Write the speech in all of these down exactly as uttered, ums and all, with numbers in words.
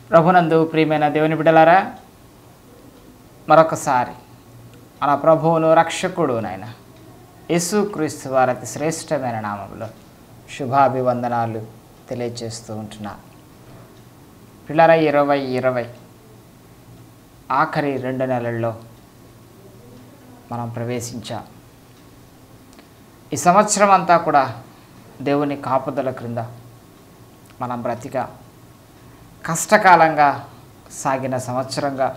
ప్రభునందు ప్రియమైన దేవుని బిడ్డలారా, మరొకసారి మన ప్రభువును రక్షకుడు నాయన యేసుక్రీస్తు వారి అతి శ్రేష్టమైన నామములో శుభాభివందనాలు తెలియజేస్తూ ఉంటున్నాను. పిల్లల ఇరవై ఇరవై ఆఖరి రెండు నెలల్లో మనం ప్రవేశించాం. ఈ సంవత్సరం అంతా కూడా దేవుని కాపుదల క్రింద మనం బ్రతిక కష్టకాలంగా సాగిన సంవత్సరంగా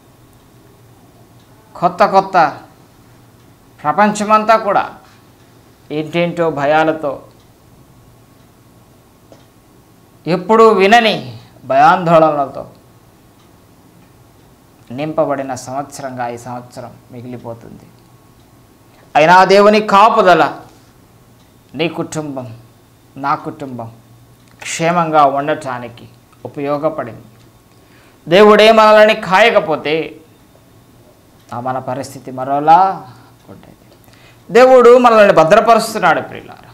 కొత్త కొత్త ప్రపంచమంతా కూడా ఏంటేంటో భయాలతో, ఎప్పుడూ వినని భయాందోళనలతో నింపబడిన సంవత్సరంగా ఈ సంవత్సరం మిగిలిపోతుంది. అయినా దేవుని కాపుదల నీ కుటుంబం, నా కుటుంబం క్షేమంగా ఉండటానికి ఉపయోగపడింది. దేవుడే మనల్ని కాయకపోతే మన పరిస్థితి మరోలా ఉండేది. దేవుడు మనల్ని భద్రపరుస్తున్నాడు. ప్రియులారా,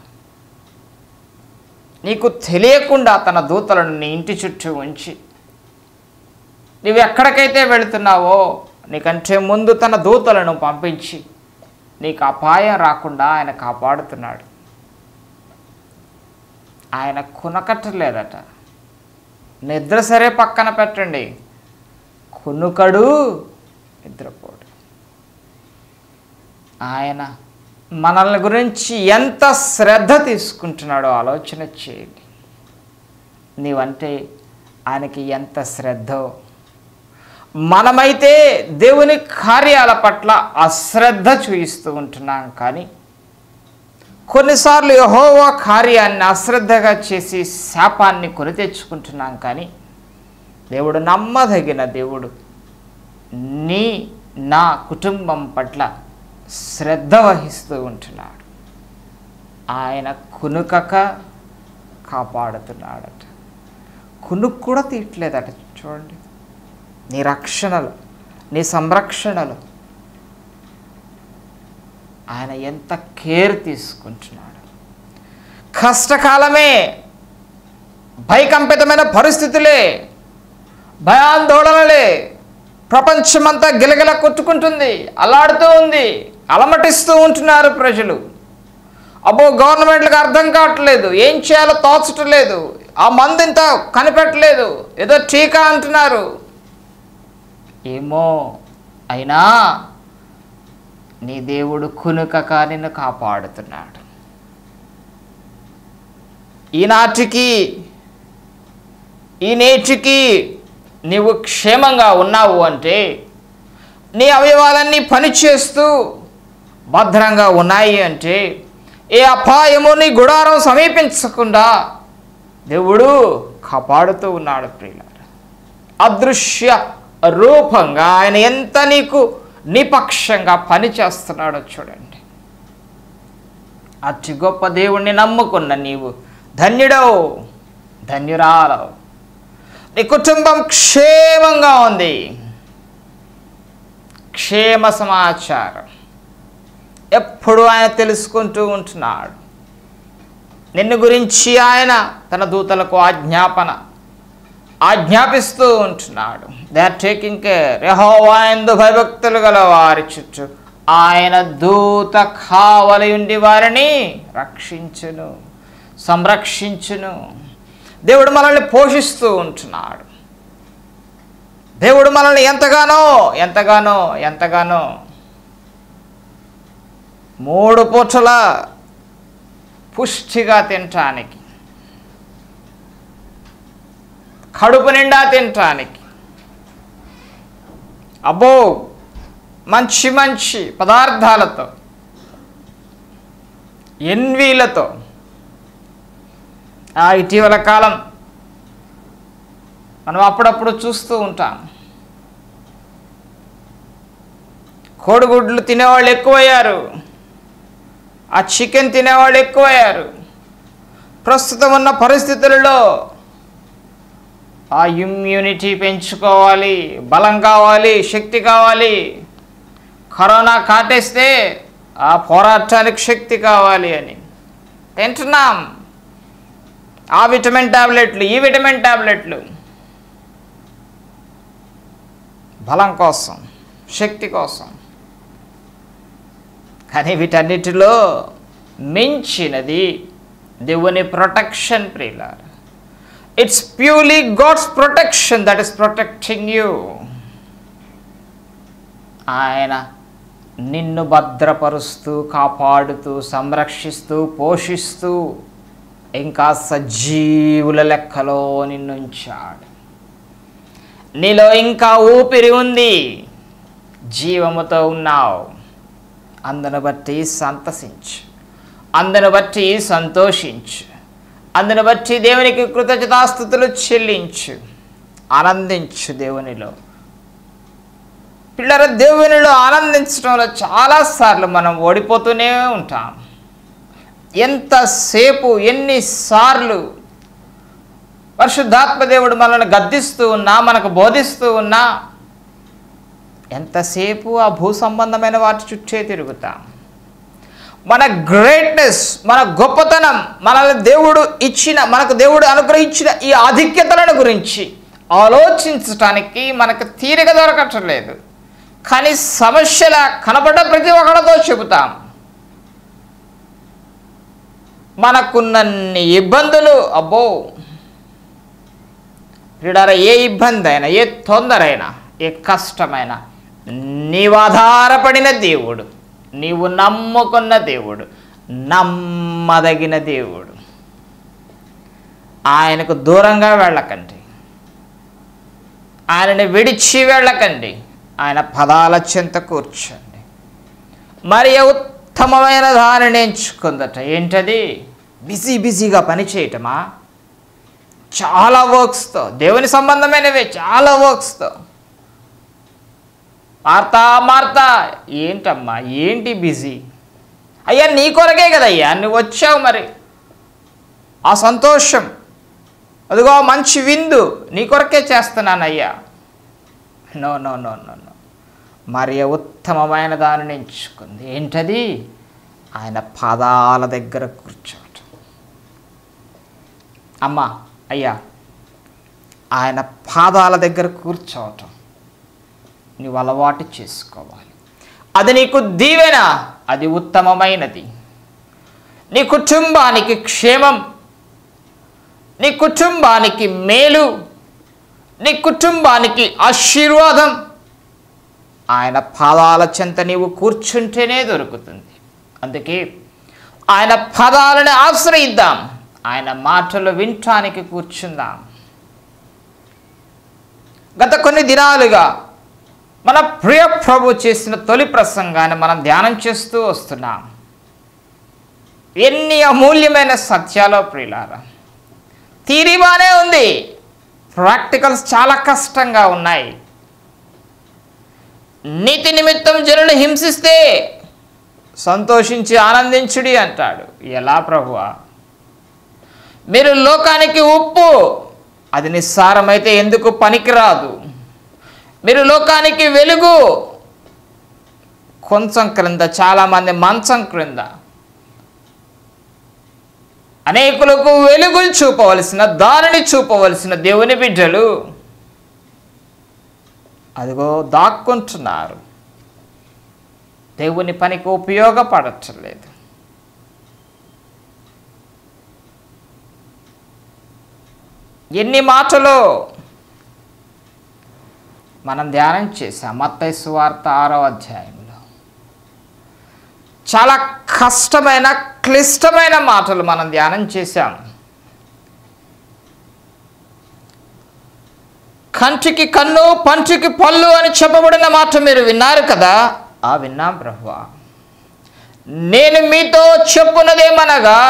నీకు తెలియకుండా తన దూతలను నీ ఇంటి చుట్టూ ఉంచి నీవు ఎక్కడికైతే వెళుతున్నావో నీకంటే ముందు తన దూతలను పంపించి నీకు అపాయం రాకుండా ఆయన కాపాడుతున్నాడు. ఆయన కునకట్టలేదట. నిద్ర సరే పక్కన పెట్టండి, కునుకడు నిద్రపోడు. ఆయన మనల్ని గురించి ఎంత శ్రద్ధ తీసుకుంటున్నాడో ఆలోచన చేయండి. నీవంటే ఆయనకి ఎంత శ్రద్ధో. మనమైతే దేవుని కార్యాల పట్ల అశ్రద్ధ చూపిస్తూ ఉంటున్నాం. కానీ కొన్నిసార్లు యెహోవా కార్యాన్ని అశ్రద్ధగా చేసి శాపాన్ని కొని తెచ్చుకుంటున్నాం. కానీ దేవుడు నమ్మదగిన దేవుడు. నీ నా కుటుంబం పట్ల శ్రద్ధ వహిస్తూ ఉంటున్నాడు. ఆయన కునుకక కాపాడుతున్నాడట. కునుకు కూడా తీయట్లేదట. చూడండి, నీ రక్షణలు, నీ సంరక్షణలు ఆయన ఎంత కేర్ తీసుకుంటున్నాడు. కష్టకాలమే, భయకంపితమైన పరిస్థితులే, భయాందోళనలే, ప్రపంచమంతా గిలగిల కొట్టుకుంటుంది, అల్లాడుతూ ఉంది, అలమటిస్తూ ఉంటున్నారు ప్రజలు. అబ్బో, గవర్నమెంట్లకు అర్థం కావట్లేదు, ఏం చేయాలో తోచటం లేదు, ఆ మందు ఇంత కనిపెట్టలేదు, ఏదో టీకా అంటున్నారు. ఏమో, అయినా నీ దేవుడు కునుకక నిన్ను కాపాడుతున్నాడు. ఈనాటికి ఈ నేటికి నీవు క్షేమంగా ఉన్నావు అంటే, నీ అవయవాలన్నీ పనిచేస్తూ భద్రంగా ఉన్నాయి అంటే, ఏ అపాయము నీ గుడారం సమీపించకుండా దేవుడు కాపాడుతూ ఉన్నాడు. ప్రియులారా, అదృశ్య రూపంగా ఆయన ఎంత నీకు నిపక్షంగా పనిచేస్తున్నాడో చూడండి. అతి గొప్ప దేవుణ్ణి నమ్ముకున్న నీవు ధన్యుడవు, ధన్యురాలవు. నీ కుటుంబం క్షేమంగా ఉంది. క్షేమ సమాచారం ఎప్పుడు ఆయన తెలుసుకుంటూ ఉంటున్నాడు. నిన్ను గురించి ఆయన తన దూతలకు ఆజ్ఞాపన ఆజ్ఞాపిస్తూ ఉంటున్నాడు. They are taking care. యెహోవా యందు భయభక్తులు గల వారి చుట్టూ ఆయన దూత కావలి ఉండి వారిని రక్షించును, సంరక్షించును. దేవుడు మనల్ని పోషిస్తూ ఉంటున్నాడు. దేవుడు మనల్ని ఎంతగానో ఎంతగానో ఎంతగానో మూడు పూటల పుష్టిగా తినటానికి, కడుపు నిండా తినటానికి, అబ్బో మంచి మంచి పదార్థాలతో, ఎన్వీలతో. ఇటీవల కాలం మనం అప్పుడప్పుడు చూస్తూ ఉంటాం, కోడిగుడ్లు తినేవాళ్ళు ఎక్కువయ్యారు, ఆ చికెన్ తినేవాళ్ళు ఎక్కువయ్యారు. ప్రస్తుతం ఉన్న పరిస్థితులలో ఆ ఇమ్యూనిటీ పెంచుకోవాలి, బలం కావాలి, శక్తి కావాలి. కరోనా కాటేస్తే ఆ పోరాటానికి శక్తి కావాలి అని తింటున్నాం. ఆ విటమిన్ టాబ్లెట్లు, ఈ విటమిన్ టాబ్లెట్లు. బలం కోసం, శక్తి కోసం. కానీ వీటన్నిటిలో మించినది దేవుని ప్రొటెక్షన్ ప్రియులారా. It's purely God's protection that is protecting you. ఆయన నిన్ను భద్రపరుస్తూ, కాపాడుతూ, సంరక్షిస్తూ, పోషిస్తూ ఇంకా సజీవుల లెక్కలో నిన్ను ఉంచాడు. నీలో ఇంకా ఊపిరి ఉంది, జీవముతో ఉన్నావు. అందును బట్టి సంతసించు, అందును బట్టి సంతోషించు, అందును బట్టి దేవునికి కృతజ్ఞతాస్తుతులు చెల్లించు, ఆనందించు దేవునిలో. పిల్లల దేవునిలో ఆనందించడంలో చాలాసార్లు మనం ఓడిపోతూనే ఉంటాం. ఎంతసేపు, ఎన్నిసార్లు పరిశుద్ధాత్మ దేవుడు మనల్ని గద్దిస్తూ ఉన్నా, మనకు బోధిస్తూ ఉన్నా, ఎంతసేపు ఆ భూ సంబంధమైన వాటి చుట్టే తిరుగుతాం. మన గ్రేట్నెస్, మన గొప్పతనం, మనల్ని దేవుడు ఇచ్చిన, మనకు దేవుడు అనుగ్రహించిన ఈ ఆధిక్యతలను గురించి ఆలోచించటానికి మనకు తీరిక దొరకట్లేదు. కానీ సమస్యల కనబడ్డ ప్రతి ఒక్కరితో చెబుతాం. మనకున్నన్ని ఇబ్బందులు, అబ్బో ప్రియులారా, ఏ ఇబ్బంది అయినా, ఏ తొందర అయినా, ఏ కష్టమైనా నీవు ఆధారపడిన దేవుడు, నీవు నమ్ముకున్న దేవుడు, నమ్మదగిన దేవుడు. ఆయనకు దూరంగా వెళ్ళకండి, ఆయనని విడిచి వెళ్ళకండి. ఆయన పదాల చెంత కూర్చోండి. మరి ఉత్తమమైన దానిని ఎంచుకుందట. ఏంటది? బిజీ బిజీగా పని చేయటమా? చాలా వర్క్స్తో, దేవుని సంబంధమైనవే చాలా వర్క్స్తో. మార్తా మార్తా, ఏంటమ్మా ఏంటి బిజీ? అయ్యా నీ కొరకే కదయ్యా నువ్వు వచ్చావు. మరి ఆ సంతోషం, అదిగో మంచి విందు నీ కొరకే చేస్తున్నానయ్యా. No no no no no మరి ఉత్తమమైన దానిని ఎంచుకుంది. ఏంటది? ఆయన పాదాల దగ్గర కూర్చోవటం. అమ్మా, అయ్యా, ఆయన పాదాల దగ్గర కూర్చోవటం నీవు అలవాటు చేసుకోవాలి. అది నీకు దీవెన, అది ఉత్తమమైనది. నీ కుటుంబానికి క్షేమం, నీ కుటుంబానికి మేలు, నీ కుటుంబానికి ఆశీర్వాదం ఆయన పాదాల చెంత నీవు కూర్చుంటేనే దొరుకుతుంది. అందుకే ఆయన పదాలను ఆశ్రయిద్దాం, ఆయన మాటలు వినటానికి కూర్చుందాం. గత కొన్ని దినాలుగా మన ప్రియ ప్రభు చేసిన తొలి ప్రసంగాన్ని మనం ధ్యానం చేస్తూ వస్తున్నాం. ఎన్ని అమూల్యమైన సత్యాలో ప్రియులారా. థియరీ బానే ఉంది, ప్రాక్టికల్స్ చాలా కష్టంగా ఉన్నాయి. నీతి నిమిత్తం జనులు హింసిస్తే సంతోషించి ఆనందించుడి అంటాడు. ఎలా ప్రభువా? మీరు లోకానికి ఉప్పు, అది నిస్సారమైతే ఎందుకు పనికిరాదు. మీరు లోకానికి వెలుగు, కొంచెం క్రింద చాలామంది మంచం క్రింద. అనేకులకు వెలుగులు చూపవలసిన, దానిని చూపవలసిన దేవుని బిడ్డలు అదిగో దాక్కుంటున్నారు, దేవుని పనికి ఉపయోగపడట్లేదు. ఎన్ని మాటలు మనం ధ్యానం చేసాం. మత్తయి సువార్త ఆరో అధ్యాయంలో చాలా కష్టమైన, క్లిష్టమైన మాటలు మనం ధ్యానం చేశాం. కంటికి కన్ను, పంటికి పళ్ళు అని చెప్పబడిన మాట మీరు విన్నారు కదా. ఆ విన్నాం ప్రభువా. నేను మీతో చెప్పున్నదేమనగా,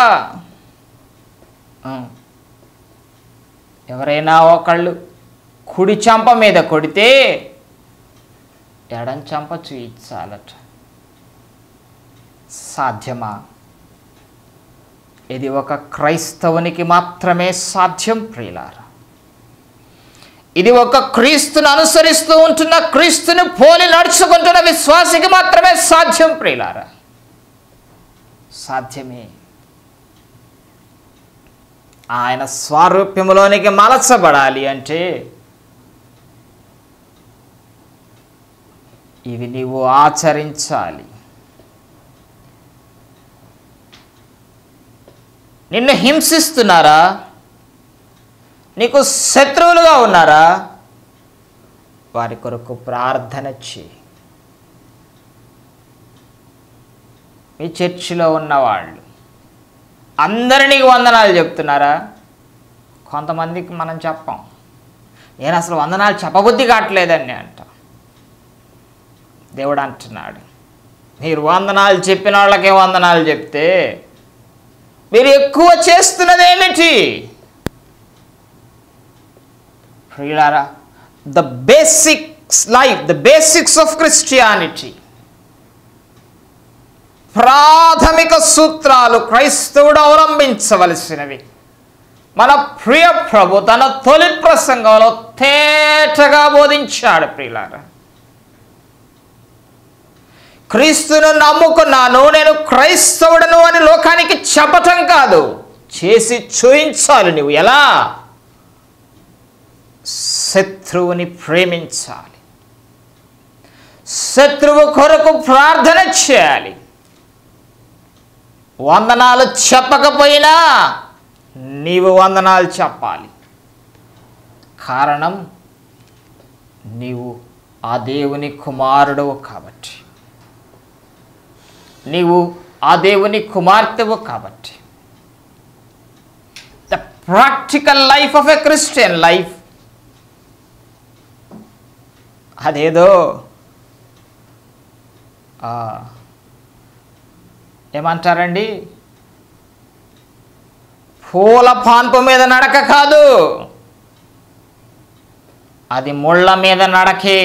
ఎవరైనా ఒకళ్ళు కుడి చంప మీద కొడితే ఎడం చంప చూయించాలట. సాధ్యమా? ఇది ఒక క్రైస్తవునికి మాత్రమే సాధ్యం ప్రియులారా. ఇది ఒక క్రీస్తును అనుసరిస్తూ ఉంటున్న, క్రీస్తుని పోలి నడుచుకుంటున్న విశ్వాసికి మాత్రమే సాధ్యం ప్రియులారా. సాధ్యమే. ఆయన స్వారూప్యములోనికి మలచబడాలి అంటే ఇవి నీవు ఆచరించాలి. నిన్ను హింసిస్తున్నారా? నీకు శత్రువులుగా ఉన్నారా? వారి కొరకు ప్రార్థన చేయి. మీ చర్చిలో ఉన్నవాళ్ళు అందరినీ వందనాలు చెప్తున్నారా? కొంతమందికి మనం చెప్పాం. నేను అసలు వందనాలు చెప్పబుద్ధి కావట్లేదని అంట. దేవుడు అంటున్నాడు, మీరు వందనాలు చెప్పిన వాళ్ళకే వందనాలు చెప్తే మీరు ఎక్కువ చేస్తున్నది ఏమిటి? ప్రియులారా, the basics life, the basics of Christianity, ప్రాథమిక సూత్రాలు క్రైస్తవుడు అవలంబించవలసినవి మన ప్రియ ప్రభు తన తొలి ప్రసంగంలో తేటగా బోధించాడు. ప్రియులారా, క్రీస్తును నమ్ముకున్నాను, నేను క్రైస్తవుడను అని లోకానికి చెప్పటం కాదు, చేసి చూయించాలి. నువ్వు ఎలా? శత్రువుని ప్రేమించాలి, శత్రువు కొరకు ప్రార్థన చేయాలి. వందనాలు చెప్పకపోయినా నీవు వందనాలు చెప్పాలి. కారణం, నీవు ఆ దేవుని కుమారుడవు కాబట్టి, నీవు ఆ దేవుని కుమార్తెవు కాబట్టి. The practical life of a Christian life అదేదో ఏమంటారండి, పూల పాన్పు మీద నడక కాదు, అది ముళ్ళ మీద నడకే.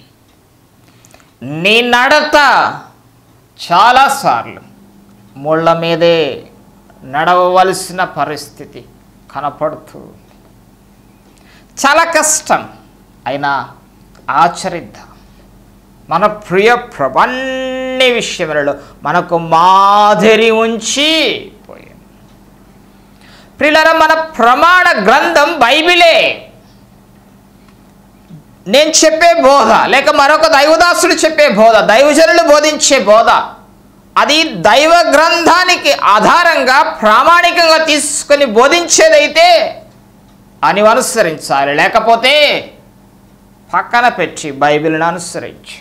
నీ నడత చాలాసార్లు ముళ్ళ మీదే నడవవలసిన పరిస్థితి కనపడుతుంది. చాలా కష్టం, అయినా ఆచరిద్దాం. మన ప్రియ ప్రభు అన్ని విషయములలో మనకు మాదిరి ఉంచి పోయాడు. ప్రియులారా, మన ప్రమాణ గ్రంథం బైబిలే. నేను చెప్పే బోధ లేక మరొక దైవదాసుడు చెప్పే బోధ, దైవజనులు బోధించే బోధ, అది దైవ గ్రంథానికి ఆధారంగా ప్రామాణికంగా తీసుకొని బోధించేదైతే అని అనుసరించాలి. లేకపోతే పక్కన పెట్టి బైబిల్ని అనుసరించు.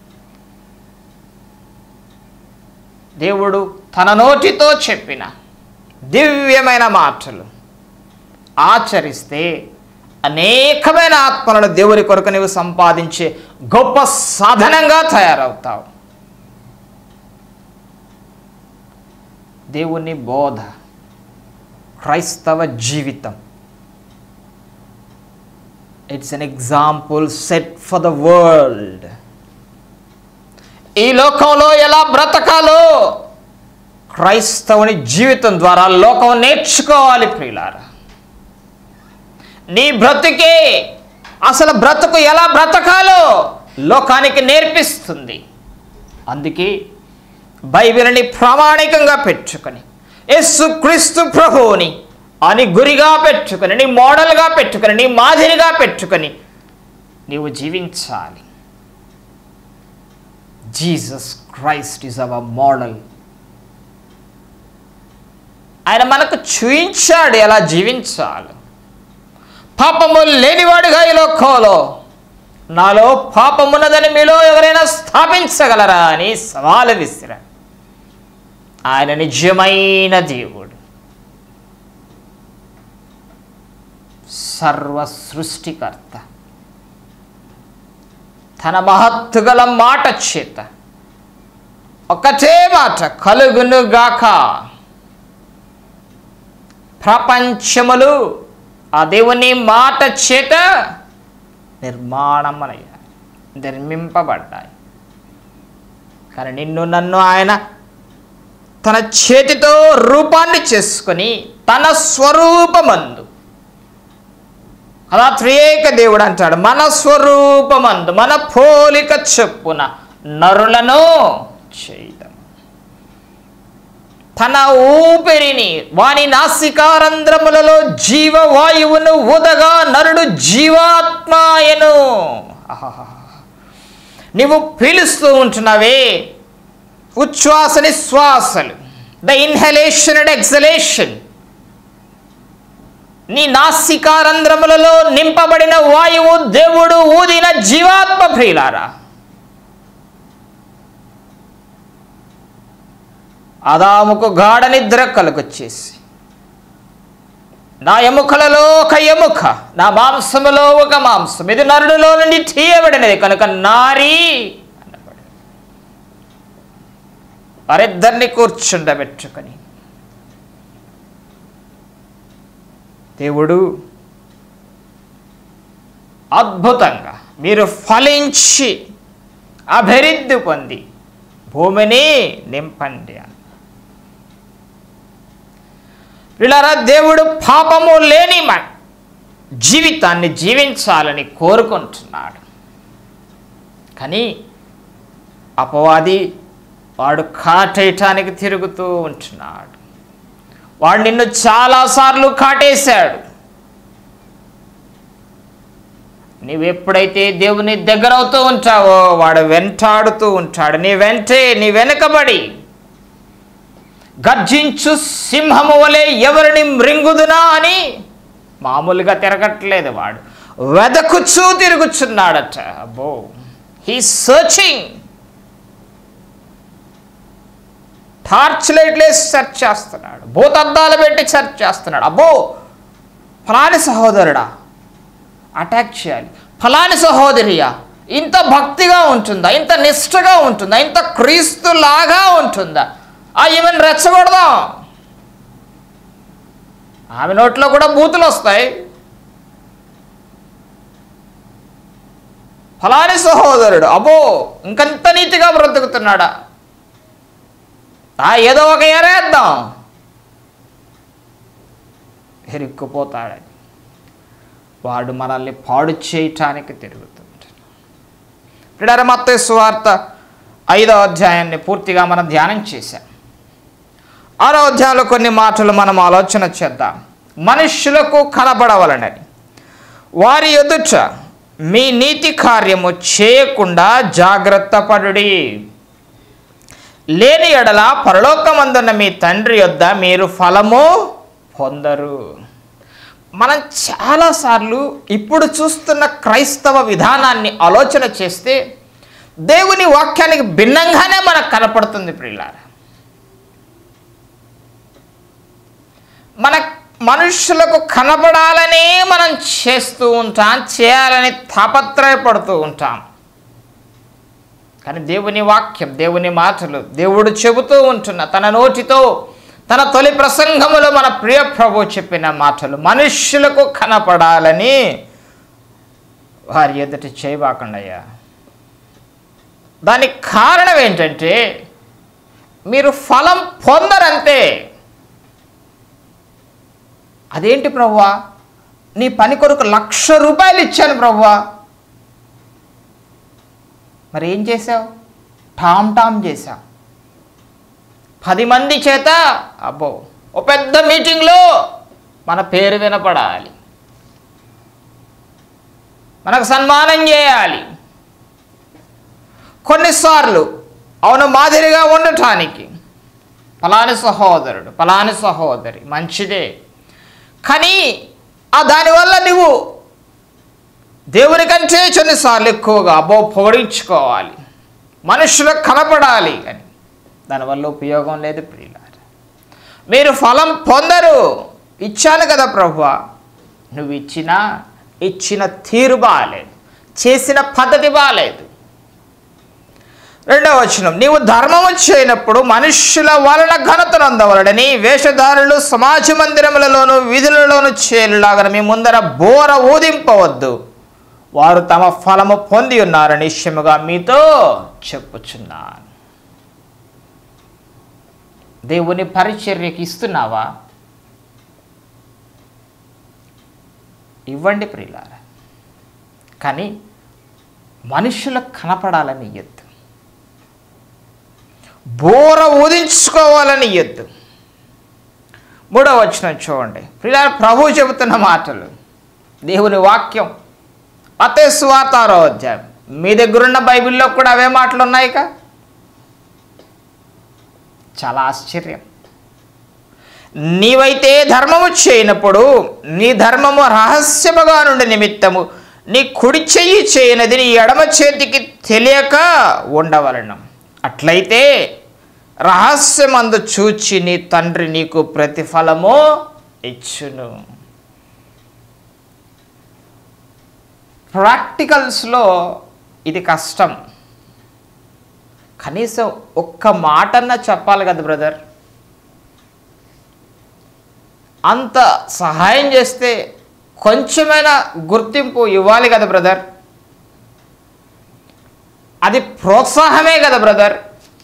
దేవుడు తన నోటితో చెప్పిన దివ్యమైన మాటలు ఆచరిస్తే అనేకమైన ఆత్మలను దేవుని కొరకు నీవు సంపాదించే గొప్ప సాధనంగా తయారవుతావు. దేవుని బోధ, క్రైస్తవ జీవితం, it's an example set for the world. ఈ లోకంలో ఎలా బ్రతకాలో క్రైస్తవుని జీవితం ద్వారా లోకం నేర్చుకోవాలి. ప్రియులారా, నీ బ్రతుకే అసలు బ్రతుకు ఎలా బ్రతకాలో లోకానికి నేర్పిస్తుంది. అందుకే బైబిల్ని ప్రామాణికంగా పెట్టుకొని, యేసుక్రీస్తు ప్రభువుని అని గురిగా పెట్టుకొని, నీ మోడల్గా పెట్టుకొని, నీ మాదిరిగా పెట్టుకొని నీవు జీవించాలి. Jesus Christ is our model. ఆయన మనకు చూయించాడు ఎలా జీవించాలి. పాపము లేనివాడుగా ఈ లోకంలో నాలో పాపమున్నదని మీలో ఎవరైనా స్థాపించగలరా అని సవాలు విసిరాడు. ఆయన నిజమైన దేవుడు, సర్వ సృష్టికర్త. తన మహత్తుగల మాట చేత ఒకటే మాట, కలుగునుగాక. ప్రపంచములు ఆ దేవుని మాట చేత నిర్మాణమయ్యాయి, నిర్మింపబడ్డాయి. కానీ నిన్ను నన్ను ఆయన తన చేతితో రూపాన్ని చేసుకొని తన స్వరూపమందు, అలా త్రియేక దేవుడు అంటాడు, మన స్వరూపమందు మన పోలిక చొప్పున నరులను చేయడం. తన ఊపిరిని వాని నాసికారంధ్రములలో జీవవాయువును ఊదగా నరుడు జీవాత్మాయను. నీవు పీలుస్తూ ఉంటున్నావే ఉచ్ఛ్వాస నిశ్వాసలు, ద ఇన్హలేషన్ అండ్ ఎక్సలేషన్, నీ నాసికారంధ్రములలో నింపబడిన వాయువు దేవుడు ఊదిన జీవాత్మ ప్రియులారా. ఆదాముకు గాఢ నిద్ర కలుగొచ్చేసి నా ఎముకలలో ఒక ఎముక, నా మాంసములో ఒక మాంసం, ఇది నరుడిలో నుండి తీయబడినది కనుక నారీ అన్నబడి వారిద్దరిని కూర్చుండబెట్టుకొని దేవుడు అద్భుతంగా మీరు ఫలించి అభివృద్ధి పొంది భూమిని నింపండి అని. పిల్లరా, దేవుడు పాపము లేని జీవితాన్ని జీవించాలని కోరుకుంటున్నాడు. కానీ అపవాది వాడు కాటేయటానికి తిరుగుతూ ఉంటున్నాడు. వాడు నిన్ను చాలాసార్లు కాటేశాడు. నీవెప్పుడైతే దేవుని దగ్గర అవుతూ ఉంటావో వాడు వెంటాడుతూ ఉంటాడు. నీ వెంటే నీ వెనుకబడి గర్జించు సింహము వలె ఎవరిని మృంగుదునా అని మామూలుగా తిరగట్లేదు, వాడు వెదకుచూ తిరుగుచున్నాడట. అబ్బో, హీ సర్చింగ్. టార్చ్ లైట్లు వేసి సెర్చ్ చేస్తున్నాడు, భూతద్దాలు పెట్టి సెర్చ్ చేస్తున్నాడు. అబ్బో, ఫలాని సహోదరుడా అటాక్ చేయాలి, ఫలాని సహోదరియా ఇంత భక్తిగా ఉంటుందా, ఇంత నిష్ఠగా ఉంటుందా, ఇంత క్రీస్తులాగా ఉంటుందా, ఆ ఈమెను రెచ్చగొడదాం. ఆమె నోట్లో కూడా బూతులు వస్తాయి. ఫలాని సహోదరుడు అబ్బో ఇంకంత నీతిగా బ్రతుకుతున్నాడా, ఆ ఏదో ఒక ఎరేద్దాం, ఇరుక్కుపోతాడని వాడు మనల్ని పాడు చేయటానికి తిరుగుతుంటాడు. ఇప్పుడు మత్తయి సువార్త ఐదో అధ్యాయాన్ని పూర్తిగా మనం ధ్యానం చేశాం. ఆరో అధ్యాయంలో కొన్ని మాటలు మనం ఆలోచన చేద్దాం. మనుష్యులకు కనబడవలనని వారి ఎదుట మీ నీతి కార్యము చేయకుండా జాగ్రత్త పడుడి, లేని ఎడల పరలోకమందున్న మీ తండ్రి యొద్ద మీరు ఫలము పొందరు. మనం చాలాసార్లు ఇప్పుడు చూస్తున్న క్రైస్తవ విధానాన్ని ఆలోచన చేస్తే దేవుని వాక్యానికి భిన్నంగానే మనకు కనపడుతుంది ప్రియులారా. మన మనుషులకు కనబడాలనే మనం చేస్తూ ఉంటాం, చేయాలని తాపత్రయపడుతూ ఉంటాం. కానీ దేవుని వాక్యం, దేవుని మాటలు, దేవుడు చెబుతూ ఉంటున్న తన నోటితో తన తొలి ప్రసంగములో మన ప్రియ ప్రభు చెప్పిన మాటలు మనుష్యులకు కనపడాలని వారి ఎదుట చేయబాకండయ్యా. దానికి కారణం ఏంటంటే మీరు ఫలం పొందరంతే. అదేంటి ప్రభువా, నీ పని కొరకు లక్ష రూపాయలు ఇచ్చాను ప్రభువా, మరి ఏం చేసావు? టామ్ టామ్ చేశావు. పది మంది చేత అబ్బో ఓ పెద్ద మీటింగ్లో మన పేరు వినపడాలి, మనకు సన్మానం చేయాలి. కొన్నిసార్లు అవును మాదిరిగా ఉండటానికి ఫలాని సహోదరుడు ఫలాని సహోదరి మంచిదే, కానీ ఆ దానివల్ల నువ్వు దేవుని కంటే కొన్నిసార్లు ఎక్కువగా అబ్బో పొగడించుకోవాలి, మనుషులకు కనపడాలి అని, దానివల్ల ఉపయోగం లేదు ప్రియులారా. మీరు ఫలం పొందరు. ఇచ్చాను కదా ప్రభువా, నువ్వు ఇచ్చిన ఇచ్చిన తీరు బాగాలేదు, చేసిన పద్ధతి బాగాలేదు. రెండవ వచనం, నీవు ధర్మము చేయనప్పుడు మనుష్యుల వలన ఘనతను అందవలడని వేషధారులు సమాజ మందిరములలోను వీధులలోను చేరులాగా మీ ముందర బోర ఊదింపవద్దు, వారు తమ ఫలము పొంది ఉన్నారని నిశ్చయముగా మీతో చెప్పుచున్నాను. దేవుని పరిచర్యకి ఇస్తున్నావా? ఇవ్వండి ప్రియులారా, కానీ మనుషులకు కనపడాలని ఇయ్యద్దు, బోర ఊదించుకోవాలని ఇయ్యద్దు. మూడవ వచనం చూడండి ప్రియులారా, ప్రభువు చెబుతున్న మాటలు, దేవుని వాక్యం మత్తయి సువార్త ఆరో అధ్యాయం, మీ దగ్గరున్న బైబిల్లో కూడా అవే మాటలు ఉన్నాయిక. చాలా ఆశ్చర్యం. నీవైతే ధర్మము చేయనప్పుడు నీ ధర్మము రహస్యముగా నుండి నిమిత్తము నీ కుడి చెయ్యి చేయనది నీ ఎడమ చేతికి తెలియక ఉండవలెను. అట్లయితే రహస్యమందు చూచి నీ తండ్రి నీకు ప్రతిఫలము ఇచ్చును. ప్రాక్టికల్స్లో ఇది కష్టం. కనీసం ఒక్క మాటన్నా చెప్పాలి కదా బ్రదర్. అంత సహాయం చేస్తే కొంచెమైనా గుర్తింపు ఇవ్వాలి కదా బ్రదర్. అది ప్రోత్సాహమే కదా బ్రదర్.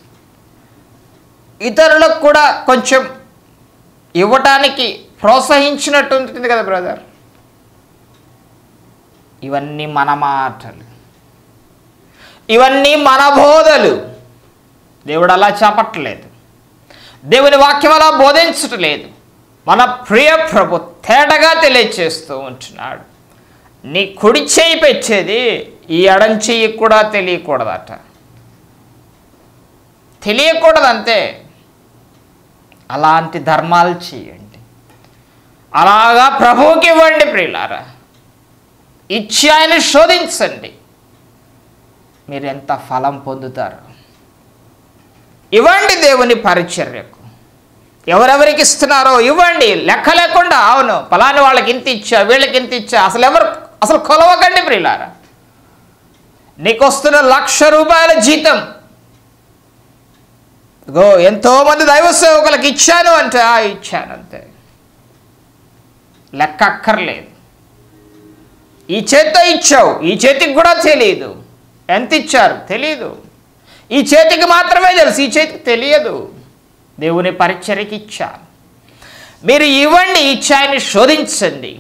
ఇతరులకు కూడా కొంచెం ఇవ్వటానికి ప్రోత్సహించినట్టు ఉంటుంది కదా బ్రదర్. ఇవన్నీ మన మాటలు, ఇవన్నీ మన బోధలు. దేవుడు అలా చెప్పట్లేదు. దేవుని వాక్యం అలా బోధించట్లేదు. మన ప్రియ ప్రభు తేటగా తెలియచేస్తూ ఉంటున్నాడు. నీ కుడి చేయి పెట్టేది ఈ ఎడం చెయ్యి కూడా తెలియకూడదట. తెలియకూడదంతే. అలాంటి ధర్మాలు చేయండి. అలాగా ప్రభువుకి ఇవ్వండి ప్రియులారా. ఇచ్చి ఆయన శోధించండి. మీరు ఎంత ఫలం పొందుతారు. ఇవ్వండి దేవుని పరిచర్యకు. ఎవరెవరికి ఇస్తున్నారో ఇవ్వండి. లెక్క లేకుండా, అవును ఫలాని వాళ్ళకి ఇంత ఇచ్చా, వీళ్ళకి ఇంత ఇచ్చా, అసలు ఎవరు అసలు కొలవకండి ప్రియులారా. నీకు వస్తున్న లక్ష రూపాయల జీతం, గో ఎంతోమంది దైవ సేవకులకు ఇచ్చాను అంటే ఆ ఇచ్చాను అంతే. లెక్క అక్కర్లేదు. ఈ చేత్తో ఇచ్చావు, ఈ చేతికి కూడా తెలియదు ఎంత ఇచ్చారు, తెలియదు. ఈ చేతికి మాత్రమే తెలుసు, ఈ చేతికి తెలియదు. దేవుని పరిచర్యకి ఇచ్చారు. మీరు ఇవ్వండి, ఇచ్చాయని శోధించండి.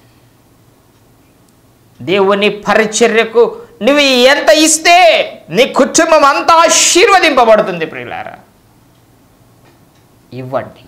దేవుని పరిచర్యకు నువ్వు ఎంత ఇస్తే నీ కుటుంబం అంతా ఆశీర్వదింపబడుతుంది ప్రియులారా. ఇవ్వండి.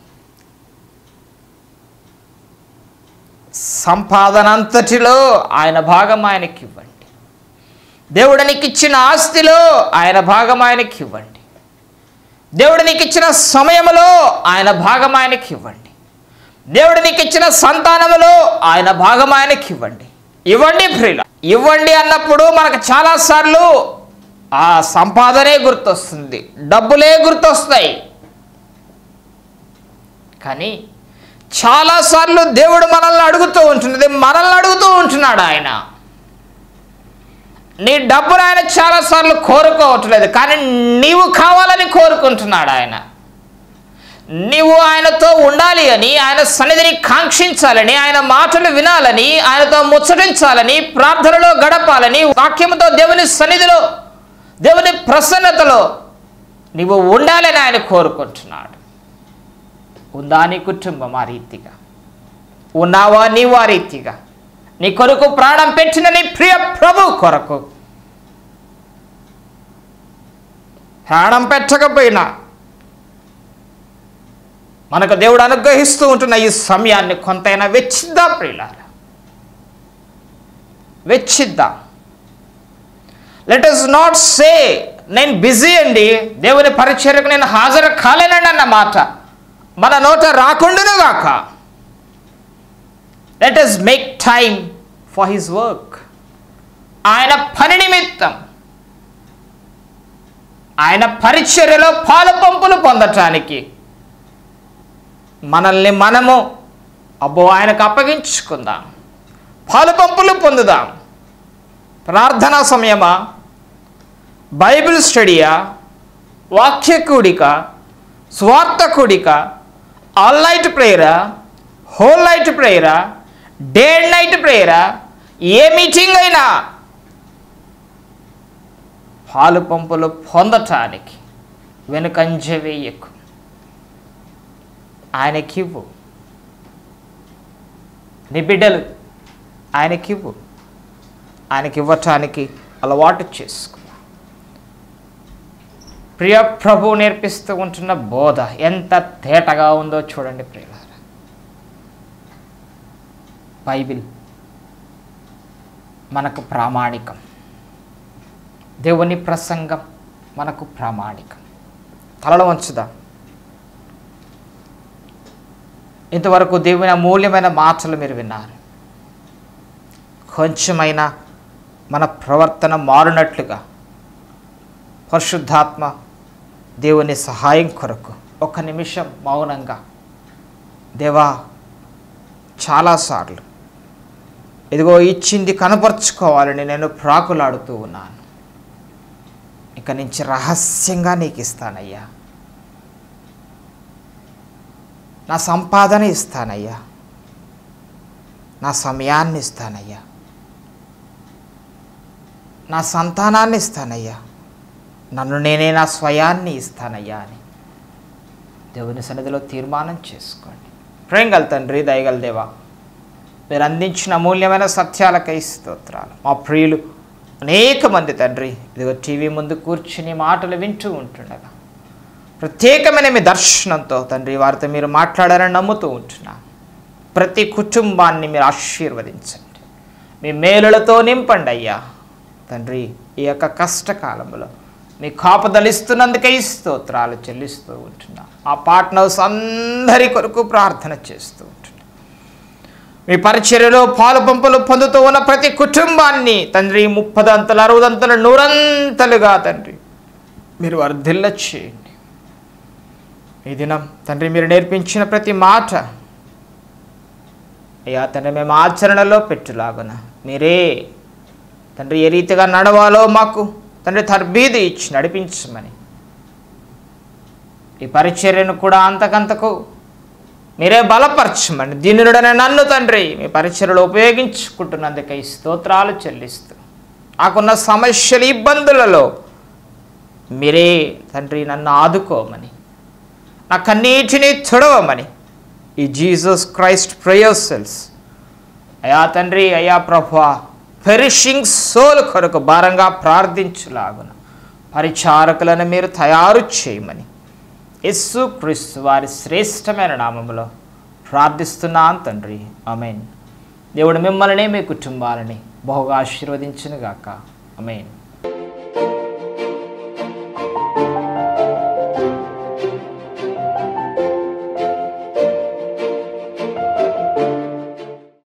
సంపాదన అంతటిలో ఆయన భాగం ఆయనకి ఇవ్వండి. దేవుడు నీకు ఇచ్చిన ఆస్తిలో ఆయన భాగం ఆయనకి ఇవ్వండి. దేవుడు నీకు ఇచ్చిన సమయంలో ఆయన భాగం ఆయనకి ఇవ్వండి. దేవుడు నీకు ఇచ్చిన సంతానములో ఆయన భాగం ఆయనకి ఇవ్వండి. ఇవ్వండి ప్రియుల. ఇవ్వండి అన్నప్పుడు మనకు చాలాసార్లు ఆ సంపాదనే గుర్తొస్తుంది, డబ్బులే గుర్తొస్తాయి. కానీ చాలాసార్లు దేవుడు మనల్ని అడుగుతూ ఉంటున్నది, మనల్ని అడుగుతూ ఉంటున్నాడు ఆయన. నీ డబ్బును ఆయన చాలాసార్లు కోరుకోవట్లేదు, కానీ నీవు కావాలని కోరుకుంటున్నాడు ఆయన. నీవు ఆయనతో ఉండాలి అని, ఆయన సన్నిధిని కాంక్షించాలని, ఆయన మాటలు వినాలని, ఆయనతో ముచ్చటించాలని, ప్రార్థనలో గడపాలని, వాక్యంతో దేవుని సన్నిధిలో, దేవుని ప్రసన్నతలో నీవు ఉండాలని ఆయన కోరుకుంటున్నాడు. ఉందా నీ కుటుంబం ఆ రీతిగా? ఉన్నావా నీవు ఆ రీతిగా? నీ కొరకు ప్రాణం పెట్టిన నీ ప్రియ ప్రభు కొరకు ప్రాణం పెట్టకపోయినా మనకు దేవుడు అనుగ్రహిస్తూ ఉంటున్న ఈ సమయాన్ని కొంతైనా వెచ్చిద్దాం ప్రియులారా, వెచ్చిద్దాం. లెట్ us నాట్ సే నేను బిజీ అండి, దేవుని పరిచర్యకు నేను హాజరు కాలేనండి అన్న మాట మన నోట రాకుండాను గాక. Let us make time for his work. ఆయన పని నిమిత్తం, ఆయన పరిచర్యలో పాలు పంపులు పొందటానికి మనల్ని మనము అబ్బో ఆయనకు అప్పగించుకుందాం, పాలు పంపులు పొందుదాం. ప్రార్థనా సమయమా, బైబిల్ స్టడీయా, వాక్య కూడిక, స్వార్థ కూడిక, ఆల్ నైట్ ప్రేయరా, హోల్ నైట్ ప్రేయరా, డే అండ్ నైట్ ప్రేయరా, ఏ మీటింగ్ అయినా పాలు పంపులు పొందటానికి వెనుకంజ వేయకు. ఆయనకివ్వు. నీ బిడ్డలు ఆయనకివ్వు. ఆయనకి ఇవ్వటానికి అలవాటు చేసుకో. ప్రియ ప్రభువు నేర్పిస్తూ ఉంటున్న బోధ ఎంత తేటగా ఉందో చూడండి ప్రియులారా. బైబిల్ మనకు ప్రామాణికం. దేవుని ప్రసంగం మనకు ప్రామాణికం. తలలో వంచుదాం. ఇంతవరకు దేవుని అమూల్యమైన మాటలు మీరు విన్నారు. కొంచెమైనా మన ప్రవర్తన మారునట్లుగా పరిశుద్ధాత్మ దేవుని సహాయం కొరకు ఒక నిమిషం మౌనంగా, దేవా చాలాసార్లు ఇదిగో ఇచ్చింది కనపరుచుకోవాలని నేను ప్రాకులాడుతూ ఉన్నాను. ఇక నుంచి రహస్యంగా నీకు ఇస్తానయ్యా, నా సంపాదన ఇస్తానయ్యా, నా సమయాన్ని ఇస్తానయ్యా, నా సంతానాన్ని ఇస్తానయ్యా, నన్ను నేనే నా స్వయాన్ని ఇస్తానయ్యా అని దేవుని సన్నిధిలో తీర్మానం చేసుకోండి. ప్రేమగల తండ్రి, దయగల దేవా, మీరు అందించిన అమూల్యమైన సత్యాలకై స్తోత్రాలు. మా ప్రియులు అనేక మంది తండ్రి ఇదిగో టీవీ ముందు కూర్చుని మాటలు వింటూ ఉంటుండగా ప్రత్యేకమైన మీ దర్శనంతో తండ్రి వారితో మీరు మాట్లాడారని నమ్ముతూ ఉంటున్నాను. ప్రతి కుటుంబాన్ని మీరు ఆశీర్వదించండి, మీ మేలులతో నింపండి అయ్యా తండ్రి. ఈ యొక్క కష్టకాలంలో మీ కాపుదలిస్తున్నందుకై స్తోత్రాలు చెల్లిస్తూ ఉంటున్నా. ఆ పార్ట్నర్స్ అందరి కొరకు ప్రార్థన చేస్తూ ఉంటున్నా. మీ పరిచర్యలో పాలు పంపులు పొందుతూ ఉన్న ప్రతి కుటుంబాన్ని తండ్రి ముప్పదంతలు అరవదంతలు నూరంతలుగా తండ్రి మీరు వర్ధిల్ల చేయండి. ఈ దినం తండ్రి మీరు నేర్పించిన ప్రతి మాట అయ్యా తండ్రి మేము ఆచరణలో పెట్టులాగున మీరే తండ్రి ఏ రీతిగా నడవాలో మాకు తండ్రి తర్బీదు ఇచ్చి నడిపించమని, ఈ పరిచర్యను కూడా అంతకంతకు మీరే బలపరచమని, దీనుడనే నన్ను తండ్రి మీ పరిచర్యలో ఉపయోగించుకుంటున్నందుకై స్తోత్రాలు చెల్లిస్తూ, నాకున్న సమస్యలు ఇబ్బందులలో మీరే తండ్రి నన్ను ఆదుకోమని, నా కన్నీటిని తుడవమని ఈ జీసస్ క్రైస్ట్ ప్రేయర్ సెల్స్ అయా తండ్రి అయా ప్రభువా పెరిషింగ్ సోల్ కొరకు భారంగా ప్రార్థించులాగున పరిచారకులను మీరు తయారు చేయమని యేసు క్రీస్తు వారి శ్రేష్టమైన నామములో ప్రార్థిస్తున్నాను తండ్రి, ఆమేన్. దేవుడు మిమ్మల్ని మీ కుటుంబాలని బహుగా ఆశీర్వదించునుగాక, ఆమేన్.